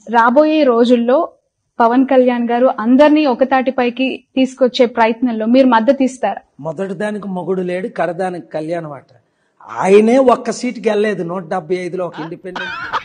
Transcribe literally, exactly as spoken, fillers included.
రాబోయే రోజుల్లో పవన్ కళ్యాణ్ గారు అందరినీ ఒకతాటిపైకి తీసుకొచ్చే ప్రయత్నంలో మీరు మద్దతు ఇస్తారా? మొదటి దానికి మొగుడు లేడు, కడదానికి కళ్యాణ్ వాట. ఆయనే ఒక్క సీటుకి వెళ్ళలేదు నూట డెబ్బై ఐదులో ఒక ఇండిపెండెంట్.